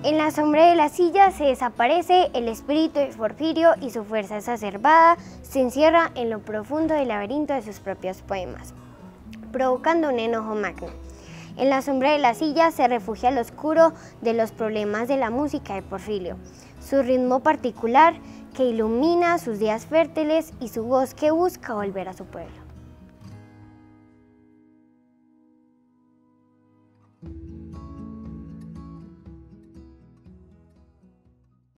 En la sombra de la silla se desaparece el espíritu de Porfirio y su fuerza exacerbada se encierra en lo profundo del laberinto de sus propios poemas, provocando un enojo magno. En la sombra de la silla se refugia al oscuro de los problemas de la música de Porfirio, su ritmo particular que ilumina sus días fértiles y su voz que busca volver a su pueblo.